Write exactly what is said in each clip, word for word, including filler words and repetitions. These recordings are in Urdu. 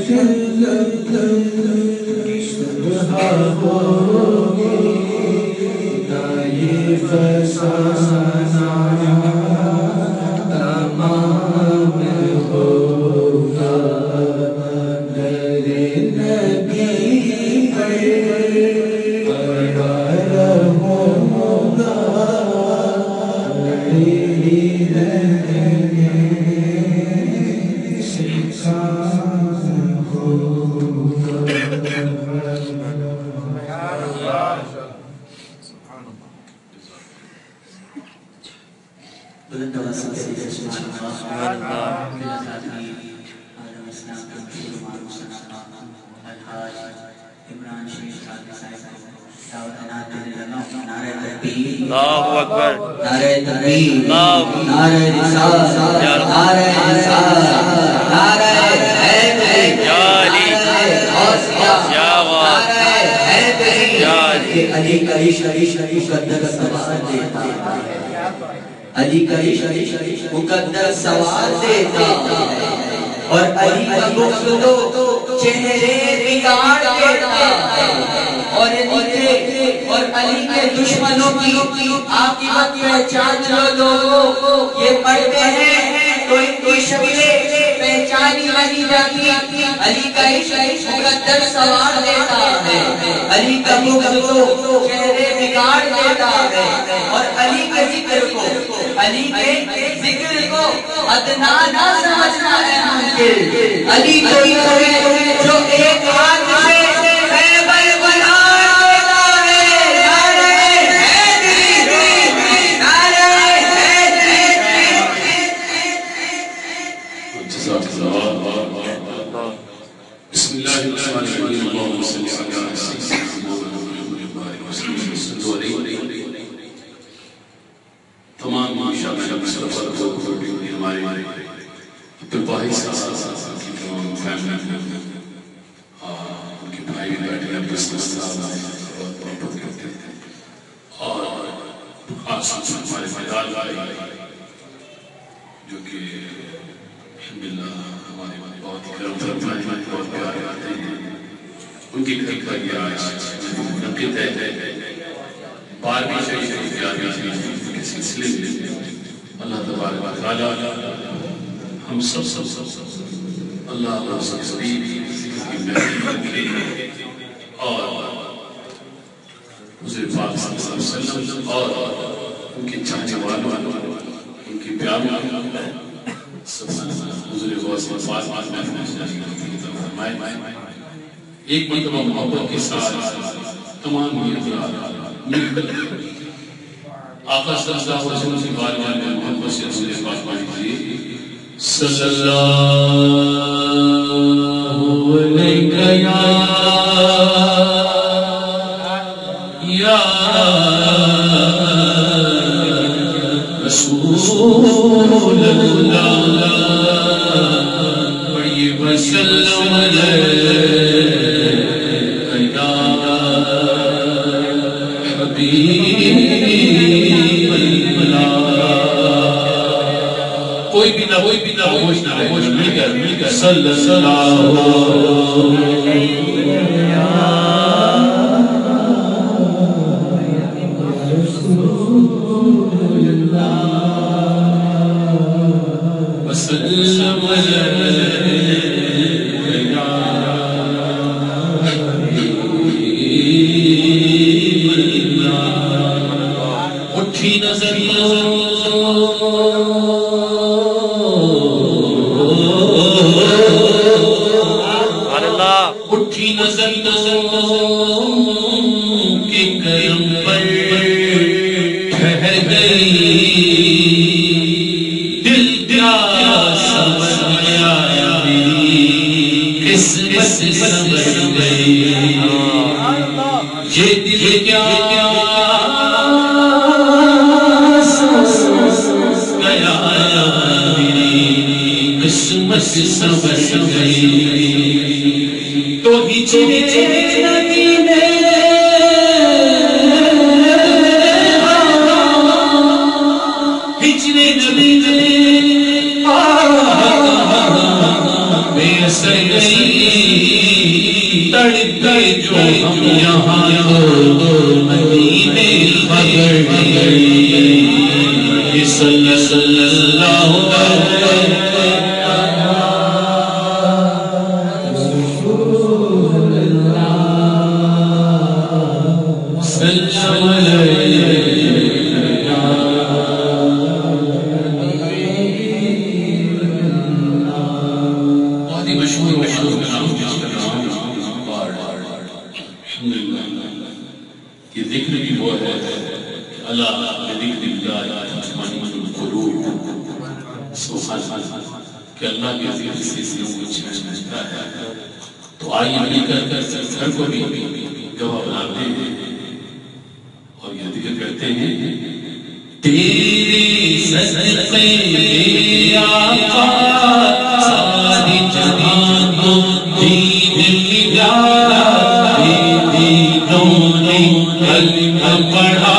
اللہ اکبر، نعرہ تکبیر، نعرہ رسالت، نعرہ رسالت، نعرہ حیدری، نعرہ حیدری، کہ علی کا عشق مقدس سوال دیتا، علی کا عشق مقدس سوال دیتا، اور علی کا بغض تو چہرے بگاڑ دیتا، اور اور علی کے دشمنوں کی عاقبت پہچان لو لوگوں، یہ پڑھتے ہیں تو ان کی شکلیں پہچانی نہیں جاتی۔ علی کا عشق مقدس سوال دیتا ہے، علی کا بغض تو چہرے بگاڑ دیتا ہے، اور علی کے ذکر کو علی کے ذکر کو ادنا نہ سمجھنا ہے ممکن۔ علی کوئی ہے جو ایک ہاتھ سے خیبر بنا دیتا ہے، نعرہ حیدری، نعرہ حیدری۔ بسم اللہ الرحمن الرحیم، اللہم صلی علی سیدنا محمد وسلم۔ تمام مشاہدہ مصطفیٰ کو ہمارے پرپاہی ساتھ کی تمام فیملی ان کے بھائی بیٹھے ہیں، اپنے سلام بہت محبت کرتے ہیں، اور خاص ہمارے فیضان بھائی جو کہ الحمدللہ ہمارے بہت کرم فرمائے ہیں، بہت پیارے آتے ہیں، ان کی گھر کا یہ آج منعقد ہے بارہویں شریف پیاری کے سلسلے میں۔ اللہ تبارک و تعالی ہم سب سب سب سب اللہ اللہ سب سبھی کی محبت کرے، اور حضور پاک صلی اللہ علیہ وسلم اور ان کے چاہنے والوں، ان کی پیاروں حضور غوث پاک فرمائے ایک مرتبہ محبت کے ساتھ تمام مل کر آقا صلی اللہ علیہ وسلم کی بارگاہ میں محبت سے رسول پاک پڑھیے، صلی اللہ علیہ یا رسول اللہ، پڑھیے وسلم علیہ یا حبیب کوئی بھی نہ کوئی بھی نہ ہوش نہ ہوش مل کر مل کر صلی اللہ وسلم علیہ یا حبیب اللہ۔ اٹھی نظر اٹھی نظر کے کرم پر ٹھہر گئی، دل کیا سمجھ آیا میری قسمت سمجھ گئی، یہ دل کیا گیا میری قسمت سمجھ گئی، تو ہی چلے نبی نے ہجرے نبی نے بے اثر گئی، جو ہم یہاں تو مدینے مگر گئی صلی اللہ کہ اللہ کے ذکر سے دلوں کو چین ملتا ہے. تو آئیے مل کر گھر کو بھی گواہ بناتے ہیں اور یہ ذکر کرتے ہیں تیرے صدقے آقا ساری جہان کو دین ملا دینوں نے کلمہ پڑھا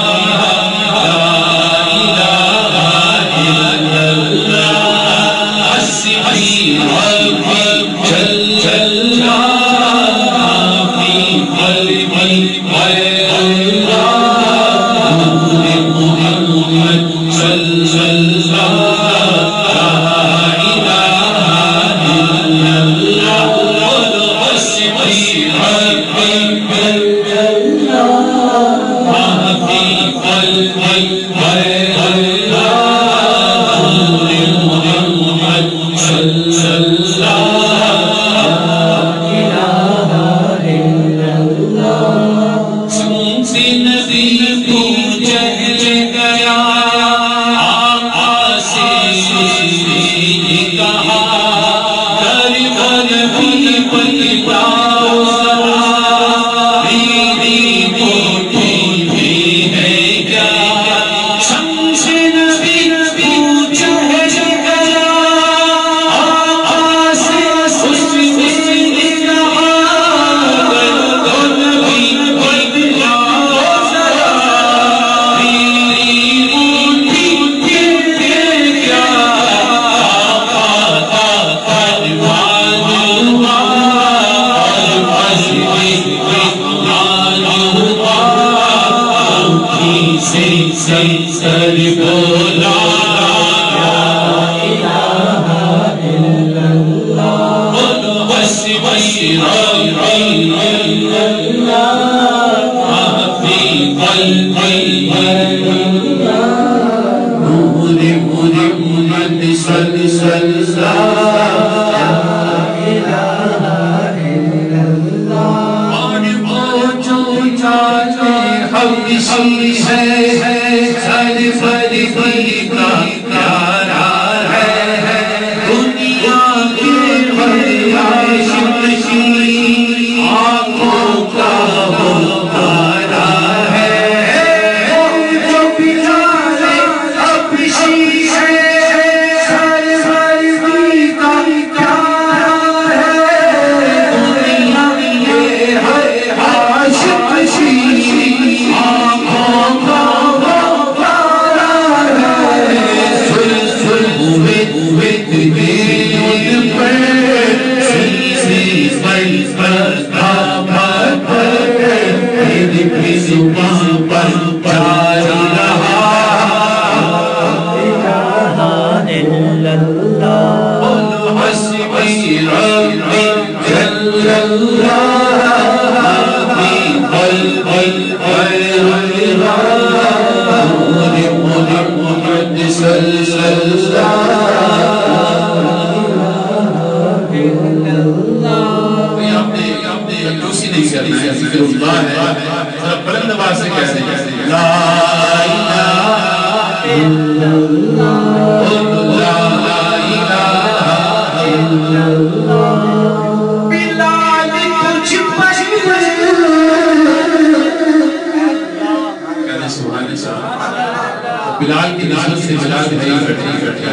بلال کی نسبت سے بلال کی نئی گھٹی گھٹیا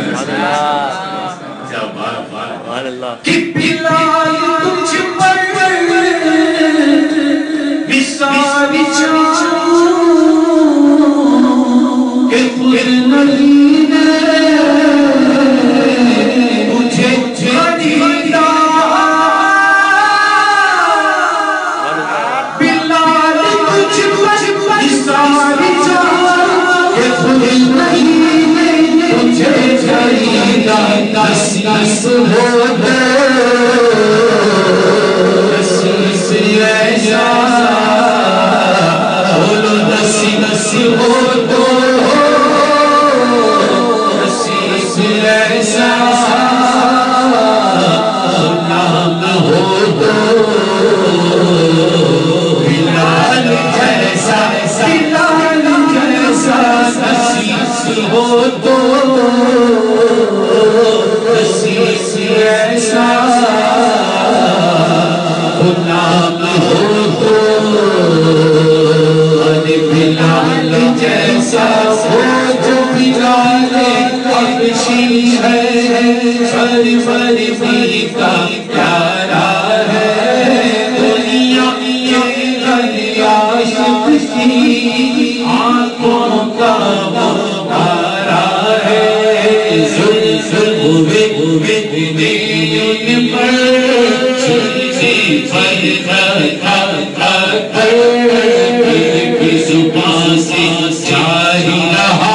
کیا بات بات کہ بلال تجھ پر بسار چاہوں کہ خود نبی نے مجھے خریدا نس ہو تو نس ایسا بولو نس نس ہو تو نس ایسا نام ہو تو بلال جیسا بلال جیسا نسیس ہو تو نسیس ایسا نام ہو تو بلال جیسا ہو جو بلال حبشی ہے فر فر بھی کا پیارا ہے دنیا کی عاشق کی آنکھوں کا مارا ہے زلزل ہوئے ہوئے دین پر چلتی پر کر کر کر کی زبان سے جاری رہا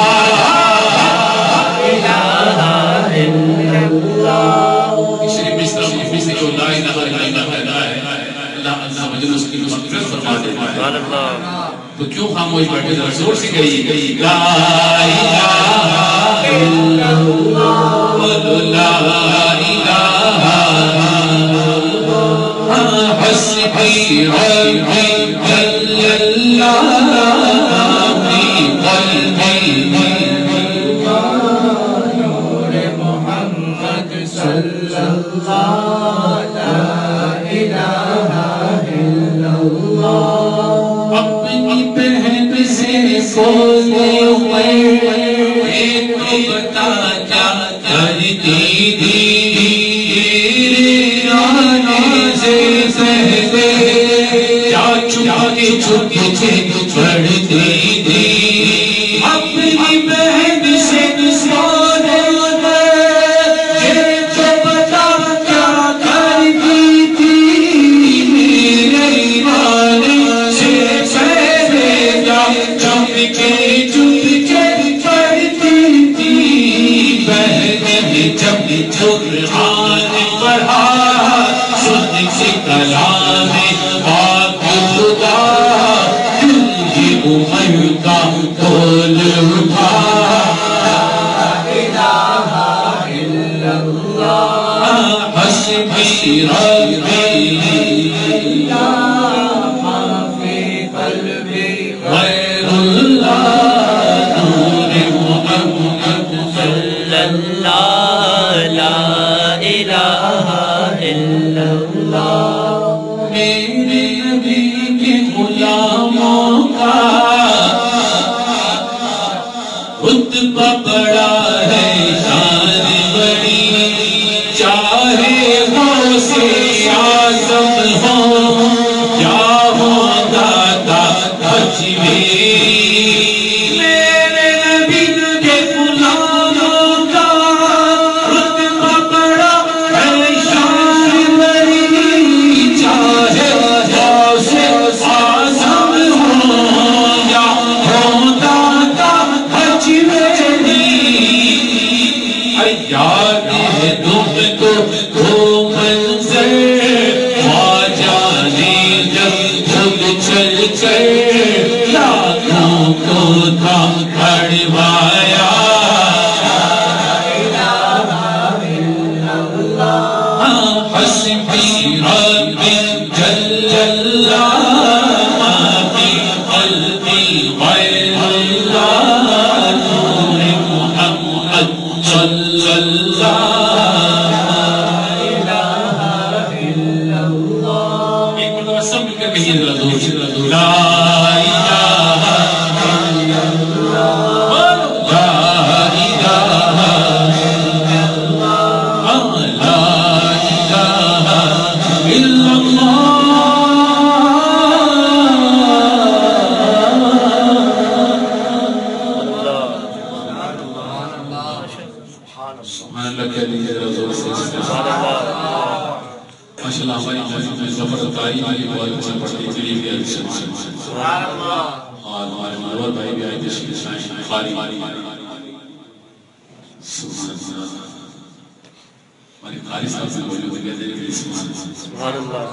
تو کیوں خاموش بیٹھے ذرا زور سے کہیے لا الہ الا اللہ لا الہ حسبی ربی جل اللہ فی قلبی نور محمد صلی اللہ لا الہ الا اللہ اپنی بہن سے سونے ہوئے ایک بتا کیا کرتی تھی آنے سے پہلے کیا چھپے چھپے پڑھتی تھی اپنی بہن سے سونے ہوئے ایک بتا کیا کرتی تھی میرے آنے سے چپ کے چپ کے پڑھتی تھی بہن جب قرآن پڑھا سن سے کلام پاک خدا دل کی عمر کا تول اٹھا لا الہ الا اللہ حسبی ربی لا ما فی قلبی غیر اللہ نور محمد صلی اللہ لا الہ الا اللہ میرے نبی کے غلاموں کا رتبہ بڑا ہے شان بڑی چاہے غوث اعظم ہو یا ہو دادا بچوے میرے نبی کے غلاموں کا رتبہ بڑا ہے شان بڑی چاہے غوث اعظم ہو یا ہو دادا بچوے یاد ہے تم کو وہ منظر خواجہ نے جب خود چل کر لاکھوں کو تھا کھڑوایا حسبی ربی جل اللہ ما فی قلبی غیر اللہ نور محمد صلی اللہ ایک مرتبہ سب مل کر کہیے ذرا زور سے لا الہ الا اللہ لا الہ الا اللہ لا الہ الا سبحان اللہ کہہ لیجیے ذرا زور سے ماشاءاللہ ہماری مسجد میں ظفر القاری بھی بہت اچھا پڑھتے ہیں جلیل بھی اچھا سبحان اللہ اور ہمارے منور بھائی بھی آئے تشریف لائے قاری سبحان اللہ ہمارے قاری صاحب سے موجود ہے کہتے ہیں سبحان اللہ.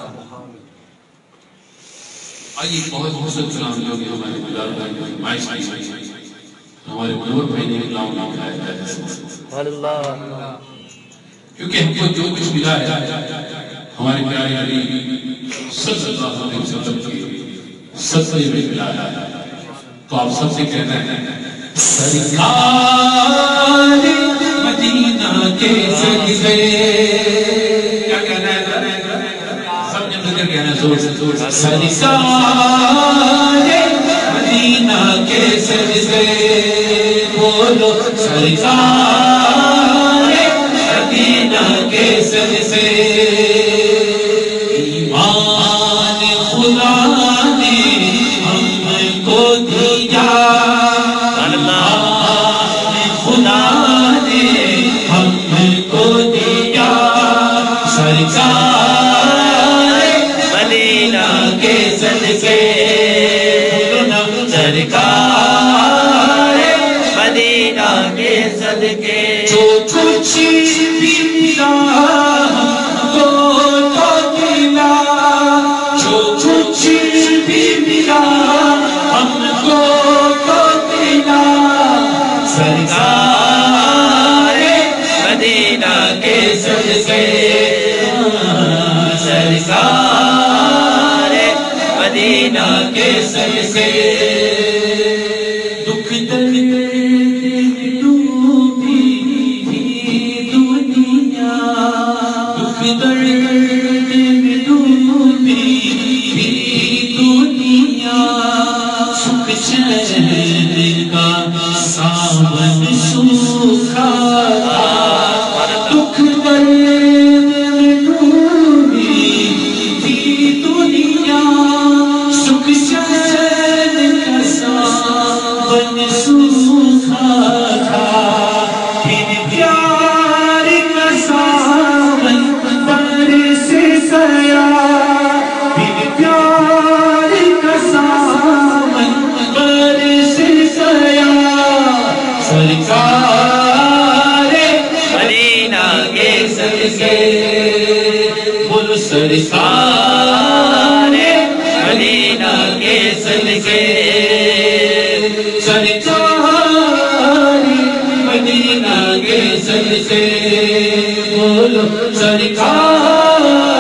آئیے بہت خوبصورت کلام جو کہ ہمارے بلال بھائی کی فرمائش کی ہمارے منور بھائی نے کلام لکھا ہے. سبحان اللہ. کیونکہ ہم کو جو کچھ ملا ہے ہمارے پیارے نبی صلی اللہ علیہ وسلم کی صدقے میں ملا ہے. تو آپ سب سے کہنا ہے سرکار مدینہ کے صدقے. کیا کہنا ہے؟ سب نے مل کر کہنا ہے زور سے زور سے سرکار مدینہ کے صدقے. بولو سرکار مدینہ کے صدقے. ایمان خدا نے ہم کو دیا، خدا نے ہم کو دیا سرکار مدینہ کے صدقے. سرکار مدینہ کے صدقے. جو کچھ بھی ملا ہم کو تو ملا، جو کچھ بھی ملا ہم کو تو ملا سرکار مدینہ کے صدقے. سرکار مدینہ کے صدقے. دکھ درد میں ڈوبی دنیا، دکھ درد میں ڈوبی دنیا، سکھ چین کا ساون سوکھا. دکھ درد میں ڈوبی دنیا، سکھ چین کا ساون سوکھا تھا. پھر پیار کا ساون برس گیا، پھر پیار کا ساون برس گیا سرکار مدینہ کے صدقے. بولو سرکار مدینہ کے صدقے. سرکار مدینہ کے صدقے. بولو سرکار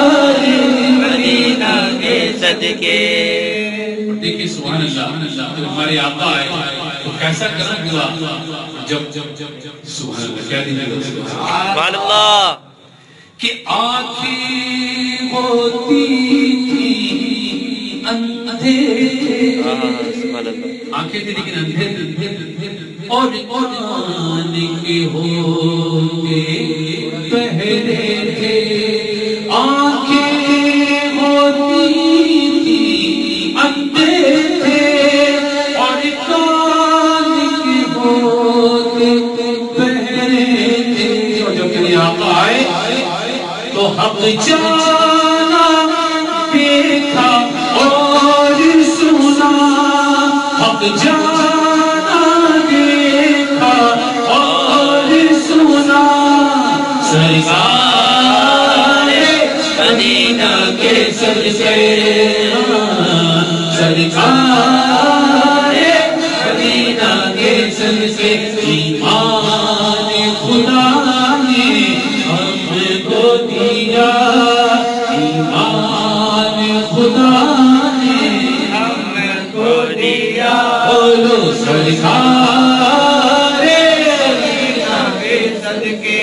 مدینہ کے صدقے. دیکھیے سبحان اللہ، جب ہمارے آقا آئے تو کیسا کرم ہوا جب جب جب جب سبحان اللہ کیا دیجیے سبحان اللہ. کہ آنکھیں ہوتی تھی اندھیرے، سبحان اللہ. آنکھیں تھی لیکن اندھیرے، اور کان کے ہوتے بہرے تھے. آنکھیں ہوتی تھی اندھیرے اور کان کے ہوتے بہرے تھے. اور جب کہ آقا آئے تو حق جانا دیکھا اور سنا، حق جانا دیکھا اور سنا سرکار مدینہ کے صدقے. سرکار مدینہ کے صدقے. ایمان خدا نے ہم کو دیا، ایمان خدا نے ہم کو دیا. بولو سرکار مدینہ کے صدقے.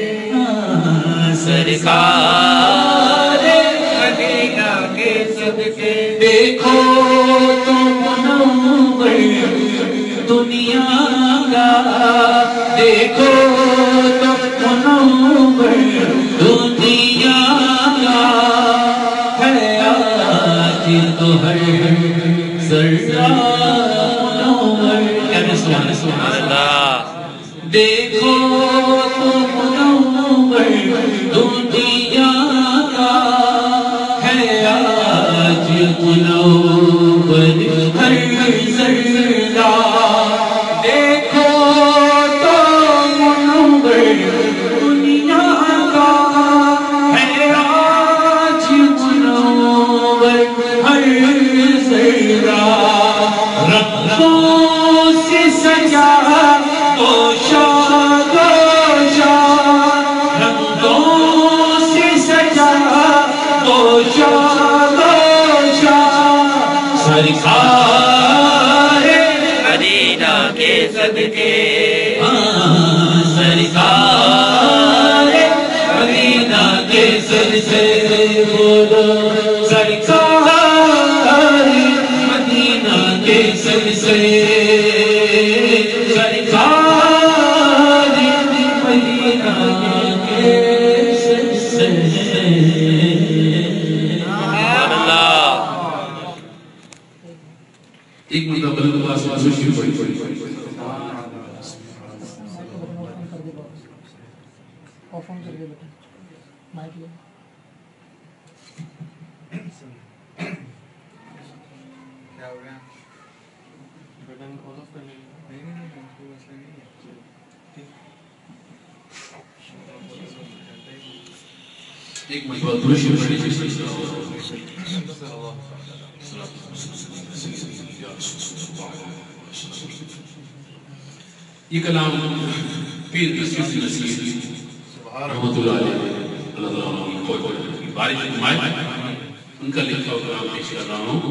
سرکار مدینہ کے صدقے. دیکھو تو منور دنیا کا، دیکھو تو منور دنیا کا ہے آج تو ہر ذرہ منور. کہنے سبحان اللہ. دیکھو تو منور دنیا سے بولو سرکار مدینہ کے سب سے سرکار مدینہ کے سب سے ایک مرتبہ بلند اللہ سے خوشی پڑی پڑی پڑی ایک مرتبہ خوشی پڑی پڑی یہ کلام پیر کسی نصیب رحمت اللہ علیہ اللہ تعالیٰ کوئی کوئی بارش فرمائے ان کا لکھا ہوا کلام پیش کر رہا ہوں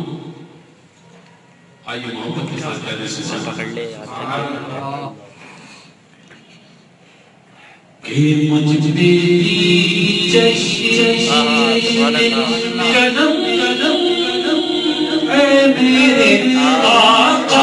آئیے محبت کے ساتھ کہنے سے پکڑ لے کہ مجھ تیری چشم قدم اے میرے آقا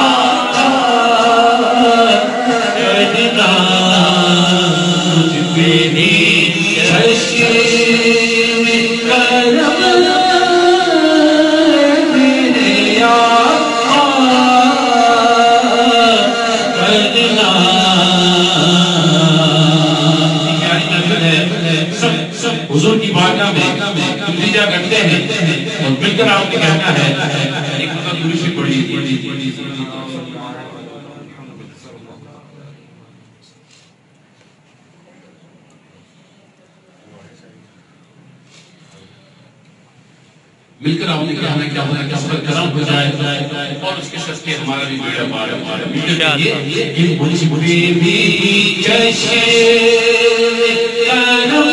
حضور کی بارگاہ میں التجا کرتے ہیں اور مل کر آپ نے کہنا ہے ایک مطلب دوری سے پڑھی مل کر آپ نے کہنا ہے کیا ہونا ہے کس پر کرم ہو جائے اور اس کے شخص کے ہمارا بھی بیڑا پار ہمارا بیڑا یہ مجھ بھی بھی چشم کرم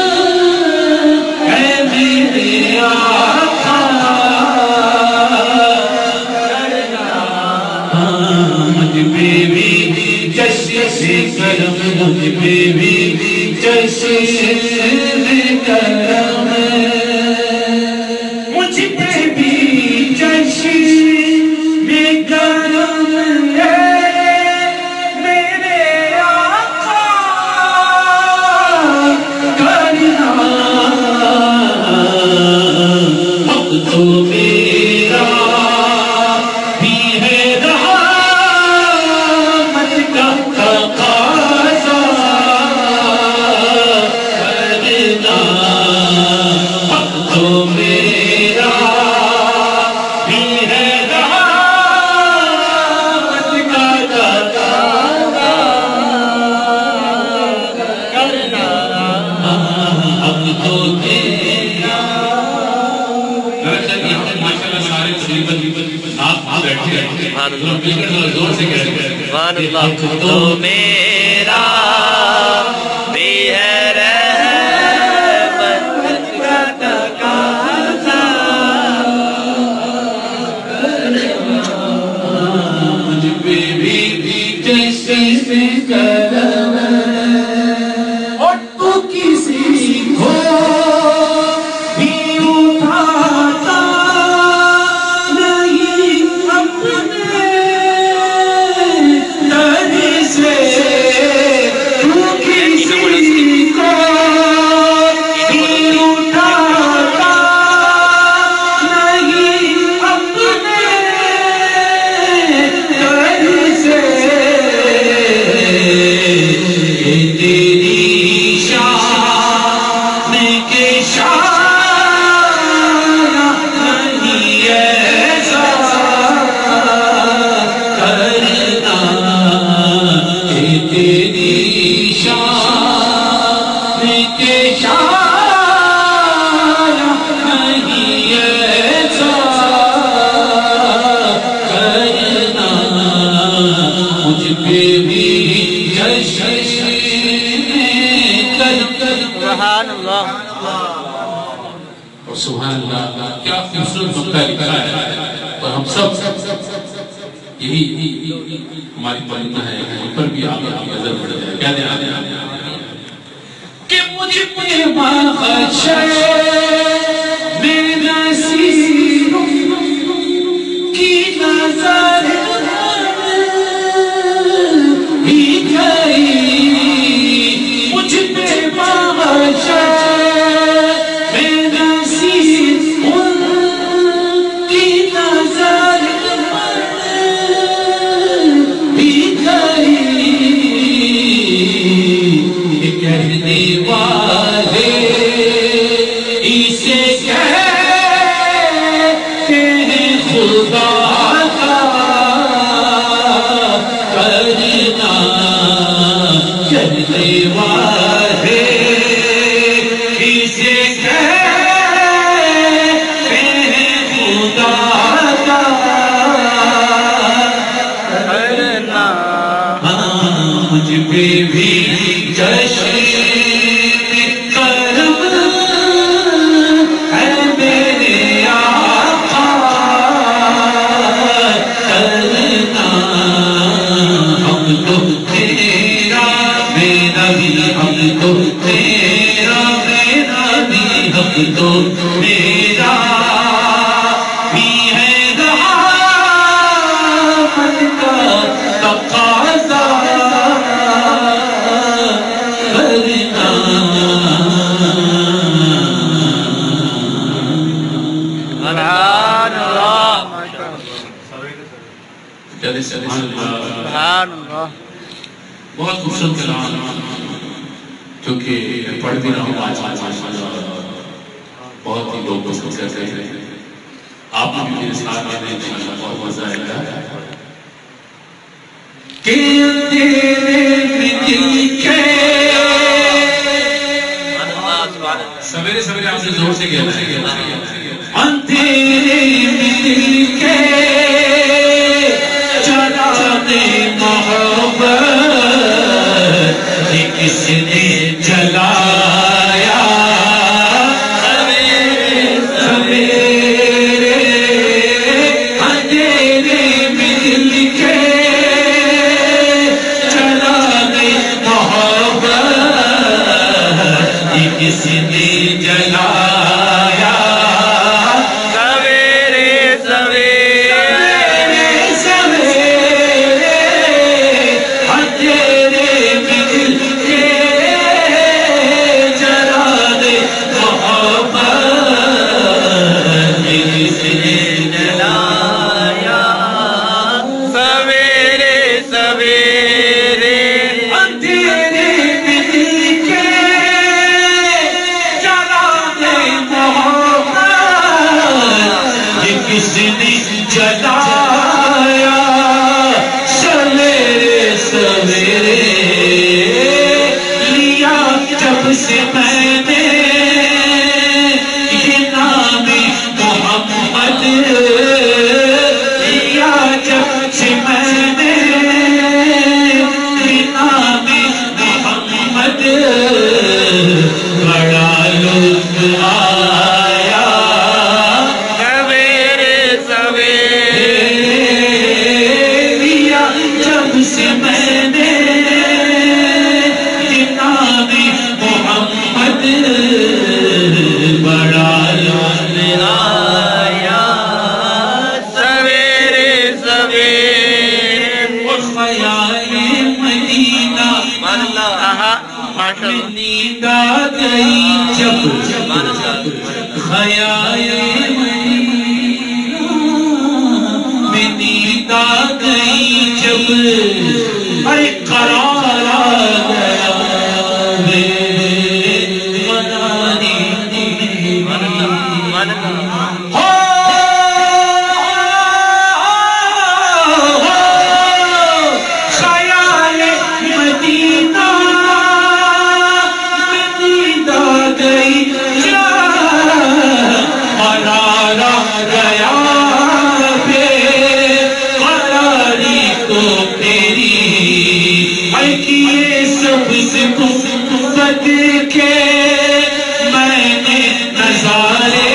تو میرا بھی ہے رحمت کا تقاضا مجھ پہ بھی جیسے کرم اور تو کسی کو بھی اٹھاتا نہیں اپنے سبحان اللہ کیا خوبصورت نقطہ لکھا ہے اور ہم سب یہی ہماری تمنا ہے ان پر بھی آپ کی نظر پڑ جائے کیا دیں کہ مجھ پہ بخشے کسے کہتے ہیں خدا کا کرنا کرنے والے کسے کہتے ہیں خدا کا کرنا مجھ پہ بھی جشن کرم ہے میرے آقا کرنا ہم تو تیرا میرا بھی ہم تو تیرا میرا بھی ہم تو میرا بھی ہے دعوت کا تقاضا کرنا سبحان اللہ چلے چلے سبحان اللہ بہت خوبصورت کلام جو کہ پڑھ بھی رہا ہوں آج بہت ہی لوگ پسند کرتے ہیں آپ بھی میرے ساتھ میں انشاءاللہ بہت مزہ آئے گا کہ تیرے دل کے سویرے سویرے آپ سے زور سے کہنا ہے اندھیرے دل کے چراغ محبت یہ کس نے جلایا سویرے سویرے اندھیرے دل کے چراغ محبت یہ کس نے جلایا سویرے سویرے سویرے اندھیرے دل کے چراغ محبت یہ کس نے جلایا سویرے سویرے اندھیرے دل کے چراغ محبت یہ کس نے جلایا سویرے سویرے لیا جب سے میں نے یہ نام محمد لیا جب سے میں نے یہ نام محمد بڑا لطف آیا سویرے سویرے لیا جب سے میں نے یہ نام محمد بڑا لطف آیا سویرے سویرے اور خیال مدینہ اللہ ماشاء اللہ نیند آ گئی جب خیال مدینہ میں نیند آ گئی جب ارے قرار آ گیا میرے منانی ہو خیال مدینہ میں نیند آ گئی قرار آ گیا بے قراری کو تیری اے کیے سب سے قوت کے میں نے نظارے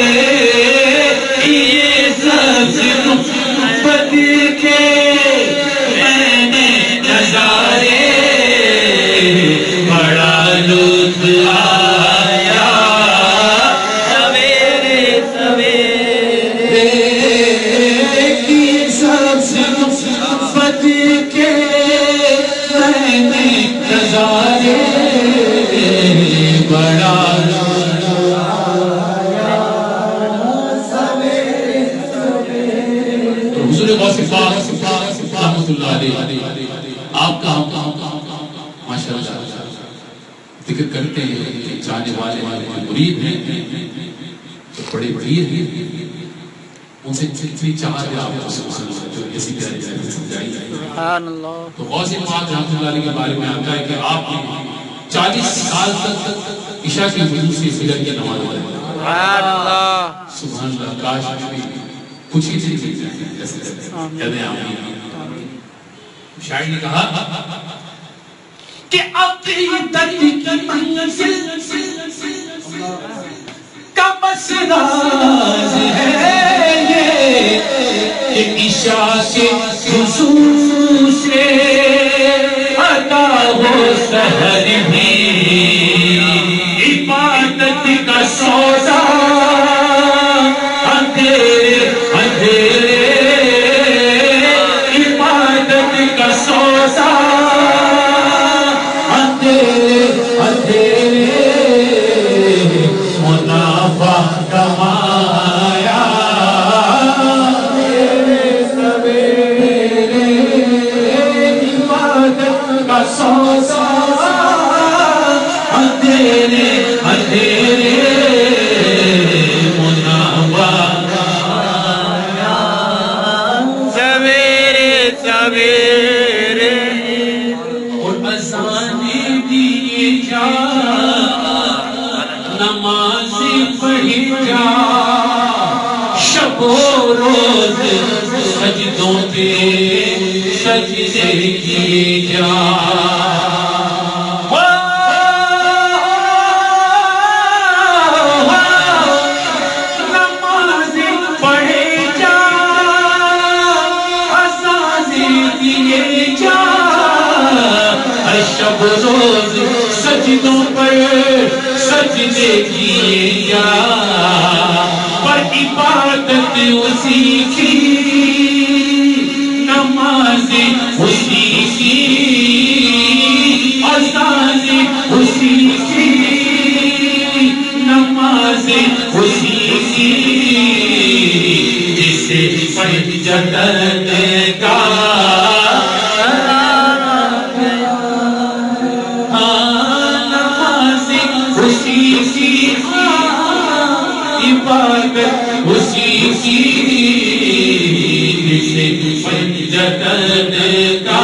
کیے سب سے قوت کے میں نے نظارے بڑا لطف آیا سویرے سویرے کیے سب سے قوت کے میں نے نظارے بڑا حضور غوث پاک رحمۃ اللہ علیہ آپ کا ماشاء اللہ ذکر کرتے ہیں کہ چاہنے والے والے مرید ہیں تو بڑے پیر ہیں، ان سے کتنی چاہت ہے آپ کو سبحان اللہ جو اسی پیاری سے سمجھائی ہے۔ سبحان اللہ۔ تو غوث پاک رحمۃ اللہ علیہ کے بارے میں آتا ہے کہ آپ چالیس سال تک عشاء کی وضو سے فجر کی نماز پڑھتے ہیں۔ سبحان اللہ۔ سبحان اللہ، کاش بھی کچھ ہی چیز جیسے کہتے ہیں آمین۔ شاعر نے کہا کہ عقیدت کی منزل کا بس راز ہے یہ کہ عشاء کے وضو سے ادا ہو سحر بھی، عبادت کا سودا اندھیرے اندھیرے، عبادت کا سودا اندھیرے اندھیرے، منافع کمایا سویرے، عبادت کا سودا اندھیرے اندھیرے، منافع کمایا سویرے سویرے، اور اذانیں دیے جا، نمازیں پڑھی جا، شب و روز سجدوں پہ سجدے کیے جا۔ نمازیں پڑھی جا، اذانیں دیے جا، شب روز سجدوں پر سجدے کیے جا، پر عبادت اسی کی، نمازیں اسی کی، اذانیں اسی کی، نمازیں اسی کی، جسے سجدت کا عبادت اسی کی، جسے سجدت کا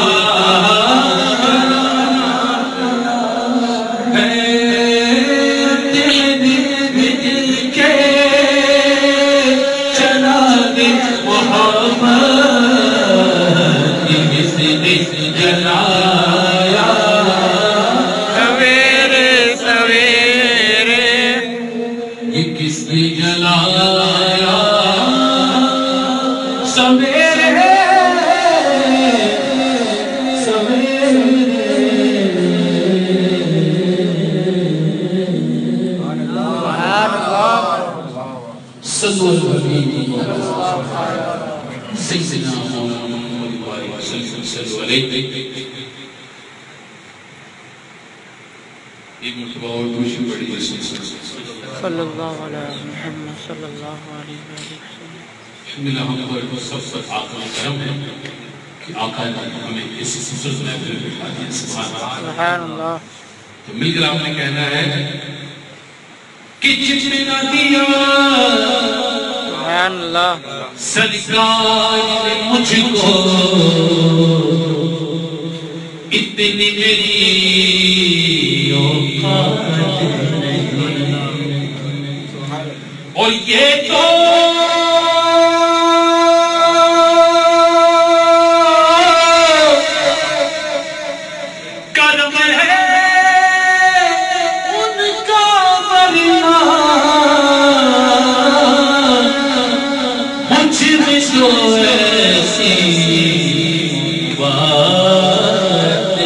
ہے، دل دل کے چلا دے محبت جس نے جلایا سویرے سویرے، یہ کس نے جلایا سویرے سویرے، سبحان اللہ۔ صلو الحبیب سیدنا مولانا محمد وآلہ وسلم صلو علیہ۔ ایک مرتبہ اور دوسری بڑی جس نے صلی اللہ علیہ محمد صلی اللہ علیہ وسلم۔ الحمدللہ ہم پر سب پر آقا کرم ہے کہ آقا نے ہمیں اس خصوص محفل میں بٹھا دیا۔ سبحان اللہ۔ سبحان اللہ۔ تو مل کر آپ نے کہنا ہے کہ جتنا دیا سبحان اللہ۔ سرکار نے مجھ کو، اتنی میری اوقات نہیں، اور یہ تو کرم ہے ان کا، ورنہ مجھ میں تو ایسی بات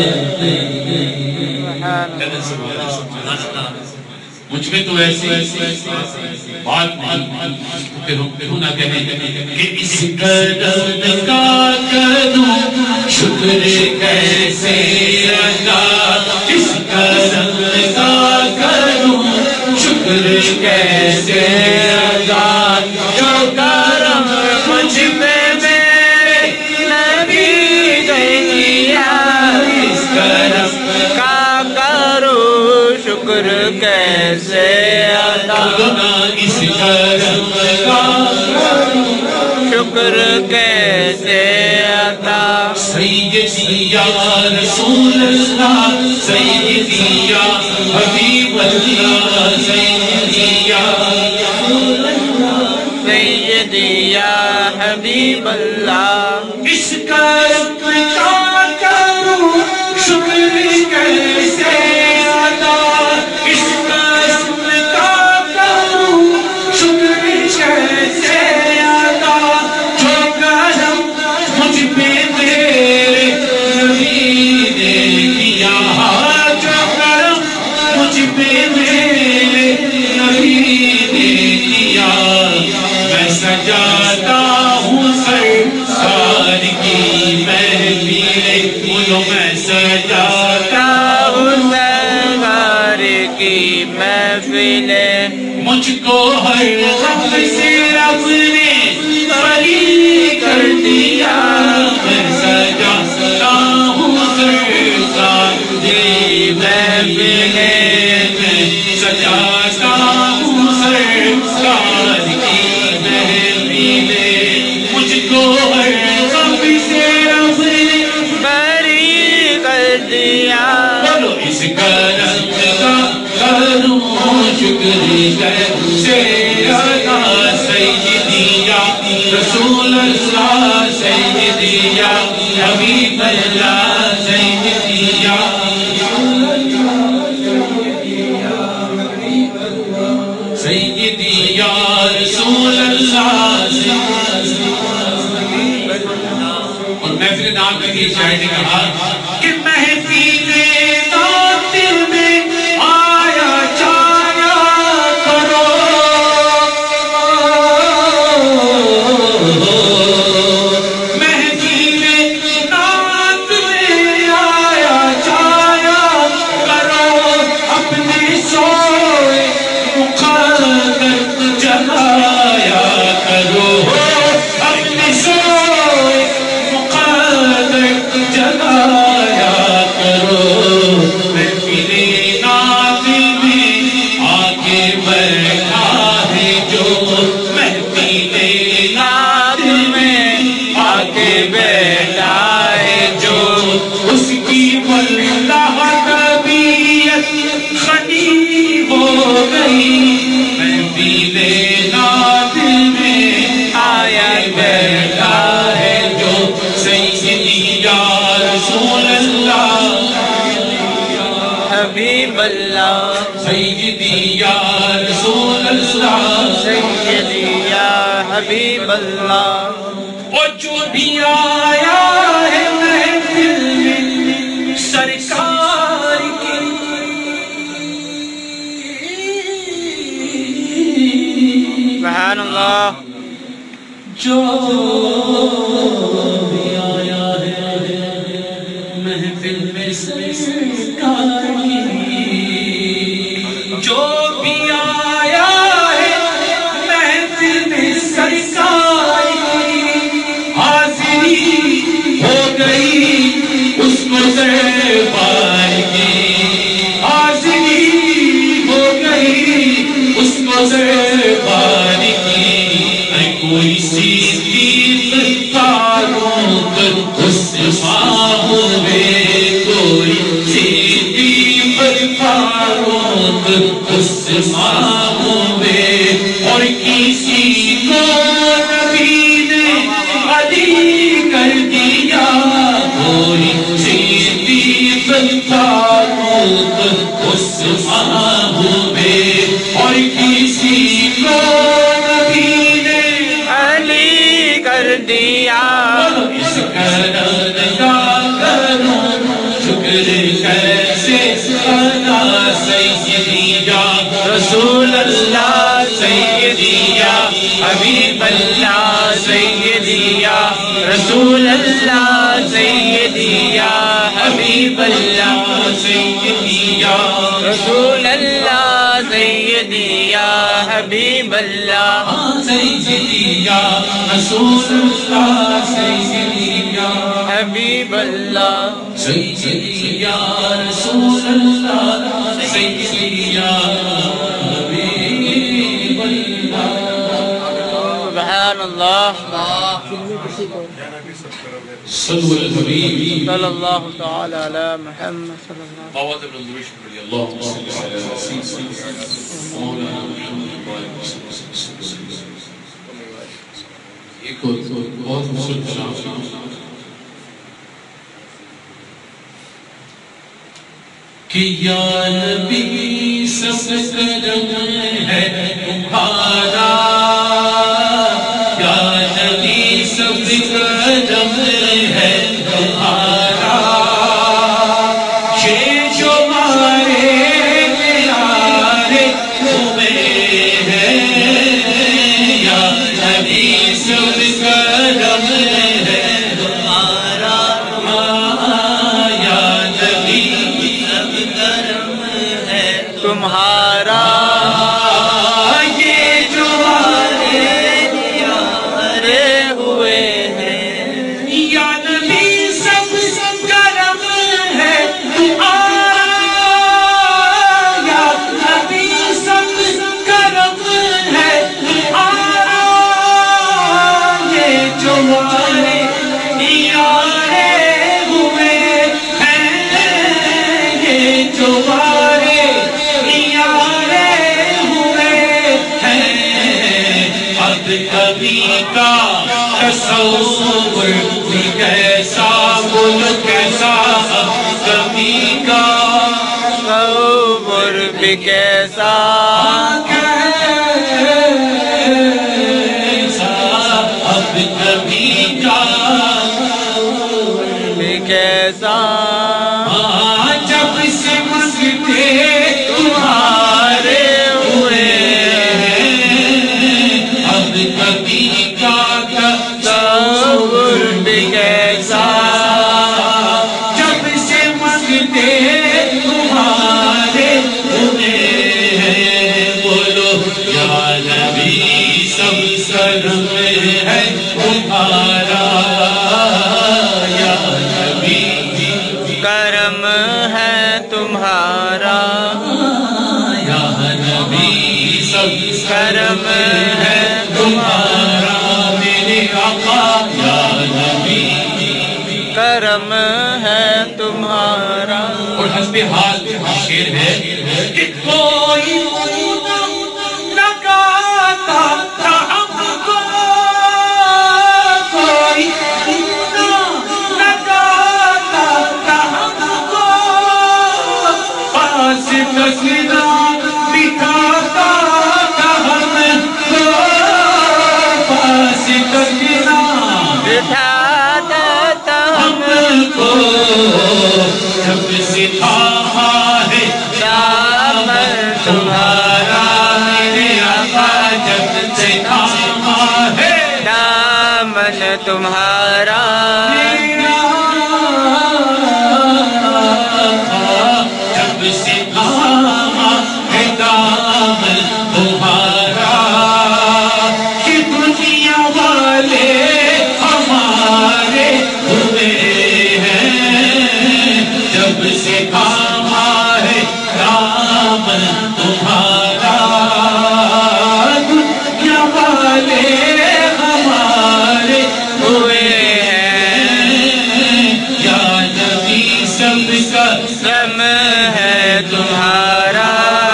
مجھ میں تو ایسی بات نہیں، پھر ہم کیوں نہ کہیں کہ اس قدر کا کروں شکر کیسے ادا، اس قدر کا کروں شکر کیسے ادا، جو کرم مجھ پہ میرے نبی دیا، اس کرم کا کروں شکر کیسے ادا اس کرم کا شکر کیسے ادا سیدی یا رسول اللہ سیدی یا حبیب اللہ سیدی یا سیدی یا حبیب اللہ اس کرم کا کروں شکر کیسے ادا اس کرم کا کروں شکر کیسے ادا جو کرم مجھ پہ میرے نبی نے کیا جو کرم مجھ پہ میرے نبی نے کیا میں سجاتا ہوں سرکار کی محفل بولو میں سجاتا ہوں سرکار کی محفل مجھ کو ہر غم سے رب نے بری کر دیا میں سجاتا ہوں سرکار کی محفل میں سجاتا ہوں سرکار کی محفل مجھ کو ہر غم سے رب نے بری کر دیا بولو اس کرم کا کروں شکر کیسے ادا سیدی یا رسول اللہ سیدی یا حبیب اللہ سیدی یا سیدی یا رسول اللہ اور محفل نام کی شاعر نے کہا کہ محفل نعت میں آیا جایا کرو محفل نعت میں آیا جایا کرو اپنے سوئے مقدر جلایا کرو اپنے سوئے مقدر جلایا کرو محفل نعت میں آ کے بیٹھا ہے جو محفل نعت میں آ کے بیٹھا ہے جو اس کی واللہ طبیعت خنی ہو گئی محفل نعت میں آیا بیٹھا ہے جو سیدی یا رسول اللہ حبیب اللہ سیدی یا رسول اللہ سیدی یا حبیب اللہ وہ جو بھی آیا ہے محفل میں سرکار کی سبحان اللہ جو بھی آیا ہے محفل میں سرکار کی جو بھی آیا ہے محفل میں سرکار کی حاضری ہو گئی اس کو دربار کی حاضری ہو گئی اس کو دربار کی کوئی صدیق فاروق عثمان ہوئے کوئی صدیق فاروق عثمان ہوئے اور کسی کو نبی نے علی کر دیا کوئی صدیق فاروق عثمان ہوئے اور کسی کو نبی نے علی کر دیا اس کرم کا کروں شکر کیسے ادا سیدی یا رسول اللہ سیدی یا حبیب اللہ سیدی یا رسول اللہ سیدی یا حبیب اللہ سیدی یا رسول اللہ سیدی یا حبیب اللہ سیدی یا رسول اللہ سیدی یا حبیب اللہ سیدی یا رسول اللہ سیدی یا سبحان اللہ صلو علی الحبیب صلی اللہ تعالی علی محمد صلی اللہ مواد ابن درویش رضی اللہ صلی علیہ وسلم مولانا محمد ایک بہت خوبصورت کلام کہ یا نبی سب کرم ہے تمہارا، یا نبی سب کرم ہے تمہارا، یہ جو ہمارے پیارے تمہیں ہے، یا نبی سب کرم ہے تمہارا، یا نبی تمہارا یہ جو ہمارے پیارے ہوئے ہیں، یا نبی سب کرم ہے تمہارا، یا نبی سب کرم ہے تمہارا، یہ جو ہمارے پیارے ہوئے ہیں، یہ جو ہمارے پیارے ہوئے ہیں، اب کبھی کا تصور بھی کیسا بول کیسا، اب کبھی کا تصور بھی کیسا، اب کبھی کا بھی کیسا، جب سے مسجدے تمہارے ہوئے ہیں، اب کبھی کا تصور بھی کیسا، جب سے مسجدے تمہارے ہوئے ہیں، بولو یا نبی سب کرم ہے تمہارا، یا نبی کرم ہے تمہارا، یا نبی سب کرم ہے تمہارا، میرے آقا یا نبی کرم ہے تمہارا۔ اور حسب حال شعر ہے کہ کوئی لگاتا تھا ہم کو، کوئی لگاتا تھا ہم کو، پاس تسلا بٹھاتا تھا ہم کو، پاس تسلا بٹھاتا تھا ہم کو، جب سے تھاما ہے دامن تمہارا میرے آقا، جب سے تھاما ہے دامن تمہارا، میرا آقا، جب سے تھاما ہے دامن تمہارا، کہ دنیا والے ہمارے ہوئے ہیں، جب سے تھاما ہے دامن تمہارا، دنیا والے ہمارے ہوئے ہیں، یا نبی سب کا کرم ہے تمہارا،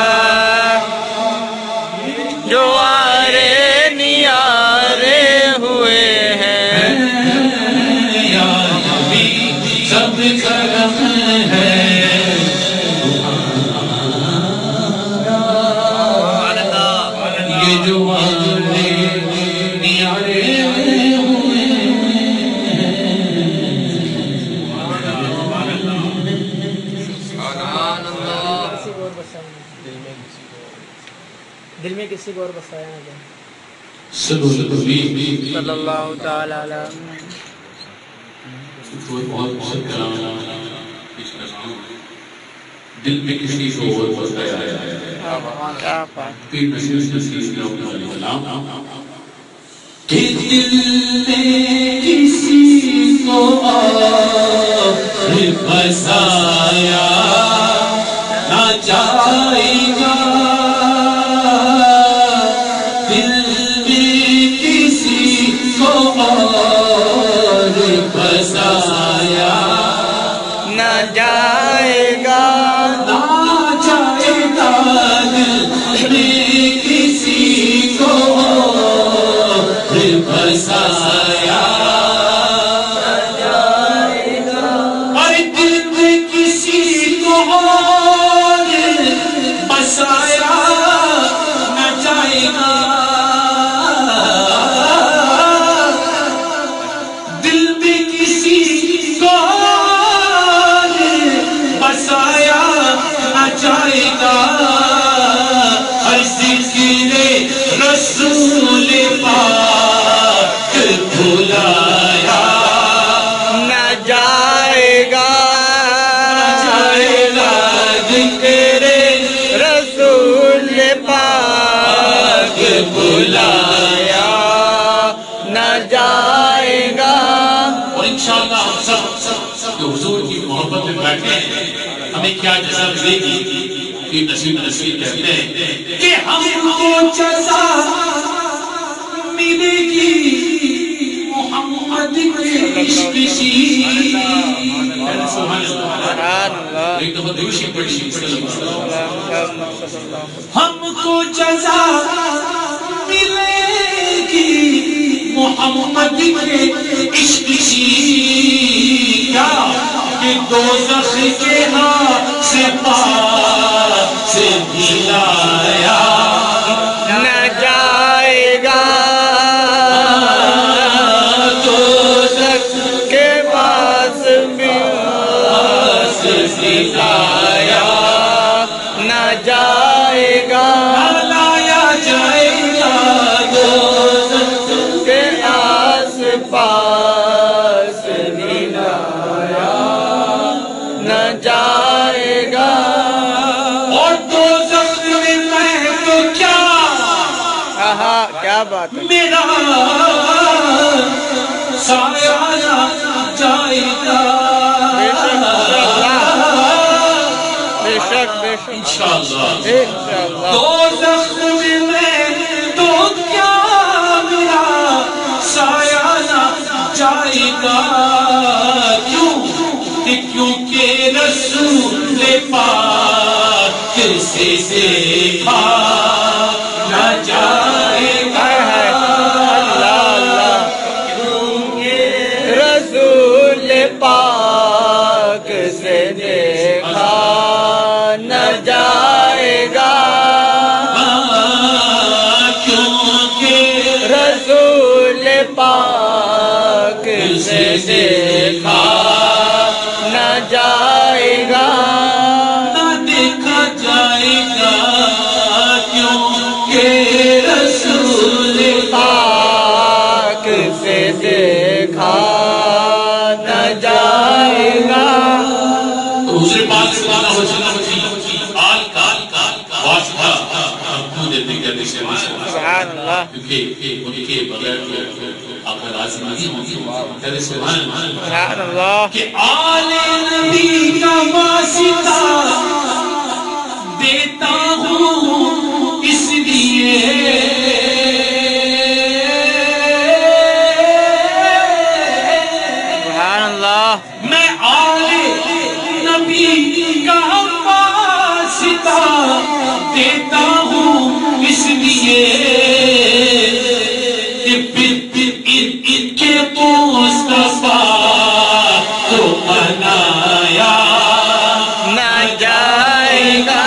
جو آرے نیارے ہوئے ہیں، یا نبی سب کرم ہے یہ جو آرے نیارے ہوئے دل میں کسی کو اور بسایا نہ جائے۔ صلو علی الحبیب صلی اللہ تعالی علیہ بہت بہت کلام اس نظام دل میں کسی کو اور بسایا ہے، کیا بات، پھر نصیب نصیب نے اپنا علیہ السلام کہ دل میں کسی کو اور بسایا نہ جائے گا، دل میں کسی رسول پاک بھلایا نہ جائے گا نہ جائے گا ذکر رسول پاک بلایا نہ جائے گا. اور انشاءاللہ ہم سب جو حضور کی محبت میں بیٹھے ہیں ہمیں کیا جزا ملے گی کہ نصیب نصیب کہتے ہیں کہ ہم کو جزا ملے گی محمد کے عشق کی. سبحان اللہ. ایک دفعہ دوشی پڑھی ہم کو جزا ملے گی محمد کے عشق کی کیا کہ دوزخ کے ہاں سے پاک سے ملایا نہ جائے گا دوزخ کے پاس ملایا نہ جائے گا لایا جائے گا دوزخ کے آس پاس ملایا نہ جائے گا. اور دوزخ میں میں تو کیا ہاں کیا بات ہے. میرا سایہ جائے گا بے شک بے شک انشاءاللہ. انشاءاللہ. دوزخ میں میں تو کیا میرا سایہ جائے گا کیوں کہ کیونکہ رسول پاک سے دیکھا نہ جائے گا. رسول پاک سے دیکھا نہ جائے گا کیونکہ رسول پاک سے دیکھا نہ جائے گا. نہ دیکھا جائے گا کیونکہ رسول پاک سے دیکھا نہ جائے گا. حضور پاک صلی اللہ علیہ وسلم کی آل کا واسطہ ہم کیوں دیتے کرنے سے سبحان اللہ. کیونکہ ان کے بغیر آپ راضی نہیں ہوں گے. سبحان اللہ. سبحان اللہ. کہ آل نبی کا واسطہ دیتا ہوں اس لیے سبحان اللہ. میں آل نبی کا واسطہ دیتا ہوں اس لیے کہ پھر ان کے مصطفیٰ کو منایا نہ جائے گا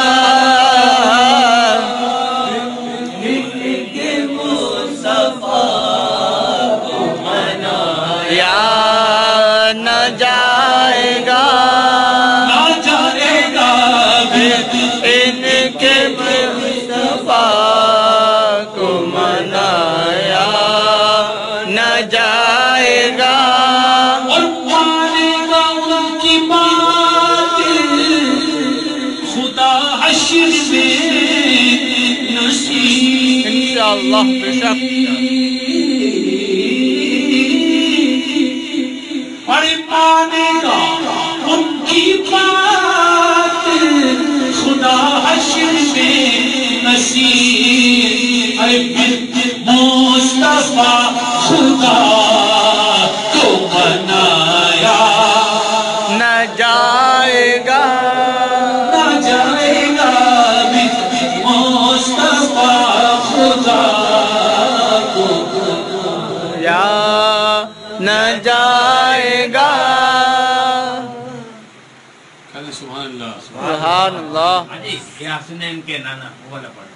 یا نہ جائے گا نہ جائے گا ان کے مصطفیٰ کو منایا نہ جائے گا. اور مانے گا ان کی بات خدا حشر میں نصیب انشاءاللہ بے شک. اور مانے گا ان کی بات خدا حشر میں نصیب. ارے مصطفیٰ خدا کو منایا نہ جائے گا نہ جائے گا مصطفیٰ خدا کو یا نہ جائے گا. سبحان اللہ. سبحان اللہ. یاسین کے نانا وہ والا پڑھ.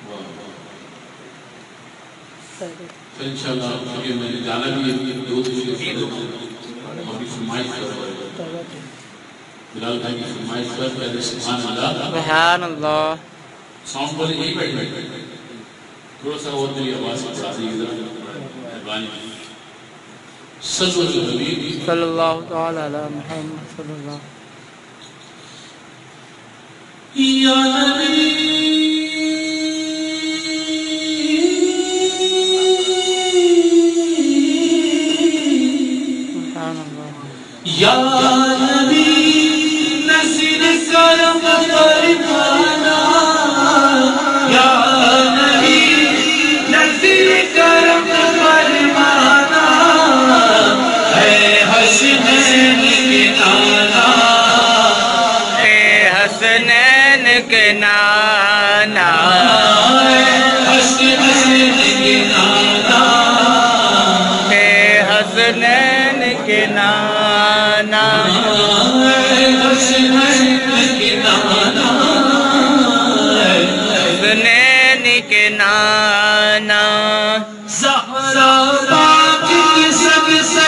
انشاءاللہ کیونکہ میں نے جانا بھی ہے دو دوسرے سے اپنی فرمائش پر بلال بھائی کی فرمائش پر پہلے سبحان اللہ سبحان اللہ. ساؤنڈ بولے یہی بیٹھ بیٹھ تھوڑا سا اور میری آواز کو بڑھا دیجیے ذرا مہربانی صلی اللہ علیہ صلی اللہ تعالی علی محمد صلی اللہ یا نبی سبحان اللہ یا نبی نصیر کرم فرمانا یا نبی نصیر کرم فرمانا اے حسنین کے نانا اے حسنین کے نانا حسنین کے نانا اے حسنین کے نانا حسنین کے نانا حسنین کے نانا زہرا پاک کی سب سے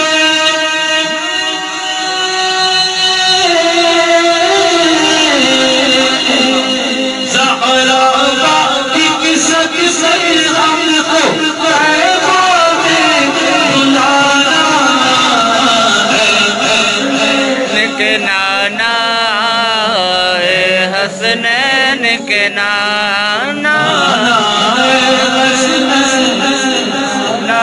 زہرا پاک کی سب سے ہم کو پیغام بلانا کے نانا اے حسنین کے نانا نا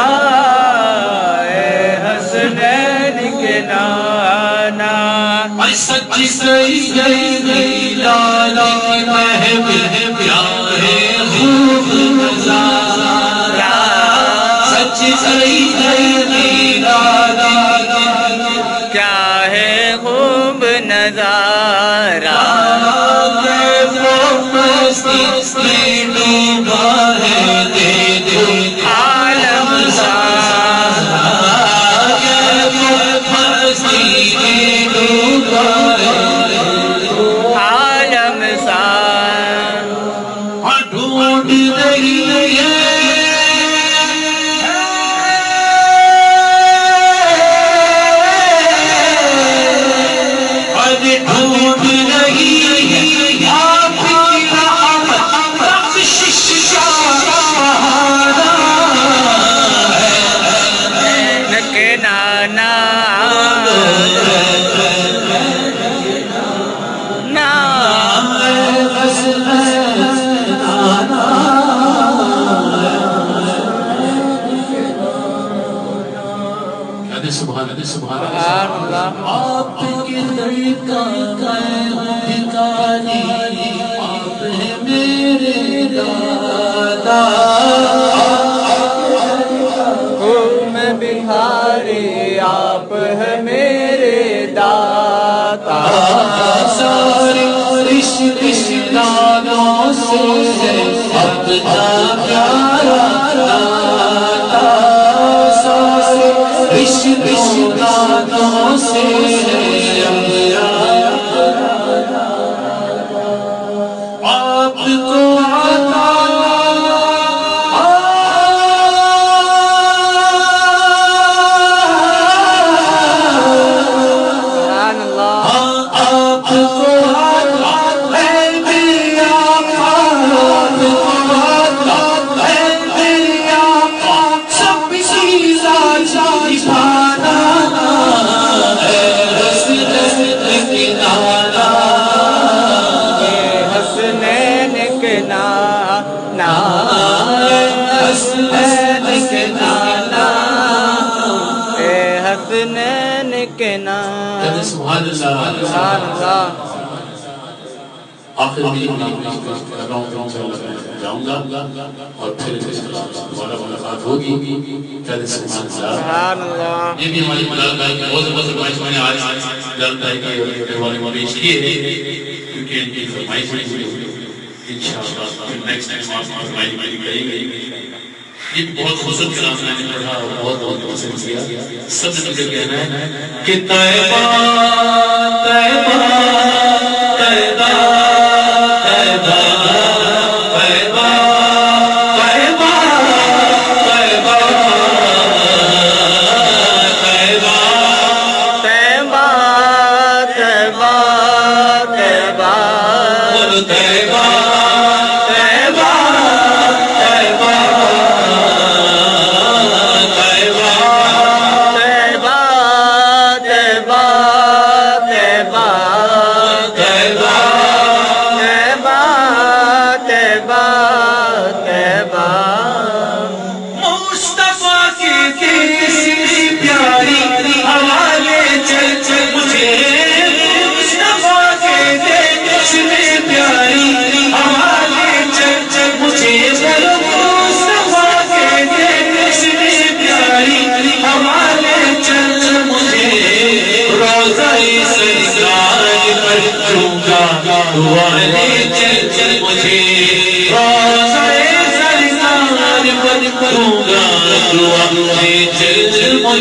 اے حسنین کے نانا سچی سیدی لالا کی محفل پیارے خوب نظارہ سچی سیدی لالا کیا ہے خوب نظارہ مستی میں ڈوبا ہے دے دے عالم سارا مستی میں ڈوبا عالم سارا ڈھونڈ رہی ہے ڈھونڈ رہی ہے آپ کی رحمت بخشش کا بہانہ کے نانا نا سبحان اللہ سبحان سبحان اللہ آپ کے در کا بھکاری آپ ہیں میرے دادا ہوں میں بہاری آپ ہے میرے داتا سارے رشتے داروں سے اپنا پیارا دادا سارے رشتے داروں سے آپ کو عطا سبحان اللہ آپ کو عطا اے میرے آقا آپ کو عطا اے میرے آقا سب چیزاں چھپانا اے حسنین کے نانا اے حسنین کے نانا حسنین کے نانا اے حسنین کے نانا سبحان اللہ سبحان اللہ آخر میں جاؤں گا اور پھر دوبارہ ملاقات ہوگی کہتے سبحان اللہ سبحان اللہ یہ بھی ہماری ملال بھائی کی بہت بہت فرمائش میں نے آج جلال بھائی کی اور والے پیش کیے کیونکہ ان کی فرمائش میں ہوئی انشاءاللہ نیکسٹ ٹائم آپ کی فرمائش میں کریں گے یہ بہت خوبصورت کلام میں نے پڑھا اور بہت بہت پسند کیا سب نے مجھے کہنا ہے کہ طیبہ طیبہ طیبہ طیبہ طیبہ طیبہ طیبہ طیبہ طیبہ طیبہ طیبہ طیبہ طیبہ طیبہ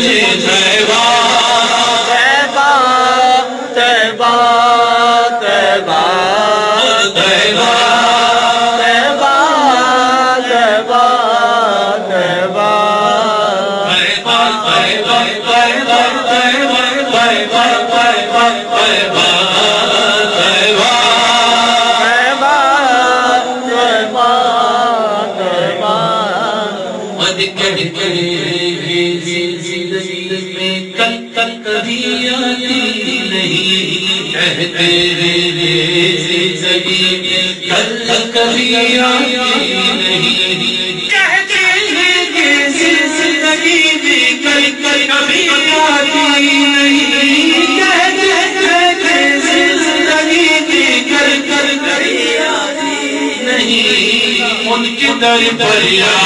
مجھے طیبہ طیبہ طیبہ طیبہ طیبہ کبھی آتی نہیں کہتے ہیں کہ زندگی میں کل کل کبھی آتی نہیں کہتے ہیں کہ زندگی میں کل کل کبھی آتی نہیں ان کے در پر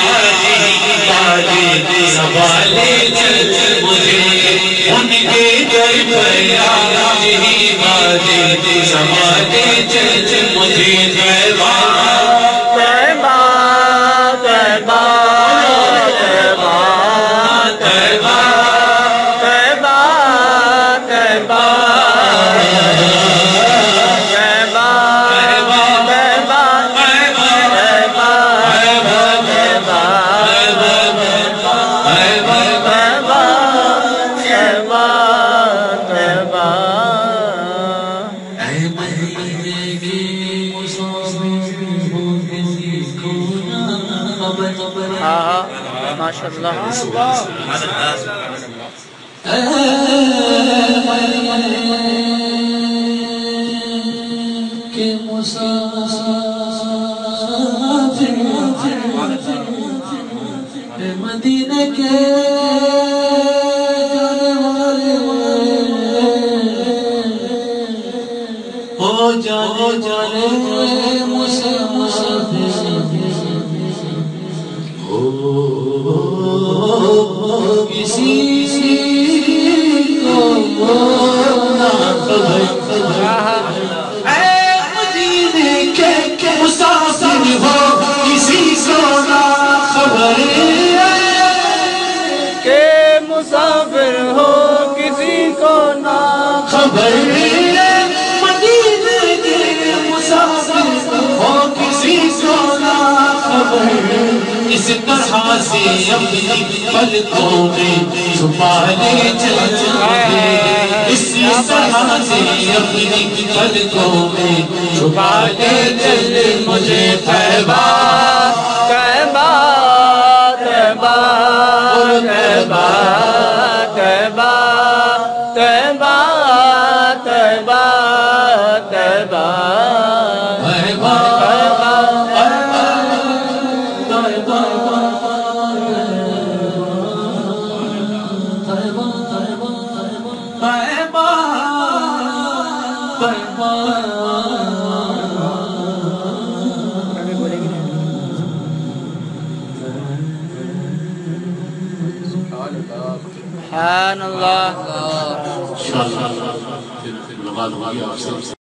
آتی سوالے چل مجھے ان کے در پر آتی باتیں سوالے چل مجھے طیبہ طیبہ طیبہ طیبہ طیبہ طیبہ طیبہ ماشاء اللہ کہ مسافر مدینے کے ہو جانے جانے مسافر کسی کو نہ خبر اے مدینے کے مسافر ہو کسی کو نہ خبر کہ مسافر ہو کسی کو نہ خبر مدینے کے مسافر ہو کسی کو نہ خبر اس طرح سے اپنی پلکوں میں چھپا لے چلے اس طرح سے اپنی پلکوں میں چھپا لے چل مجھے طیبہ طیبہ طیبہ طیبہ طیبہ طیبہ طیبہ طیبہ سبحان اللہ انشاءاللہ پھر پھر ملاقات ہوگی آپ سے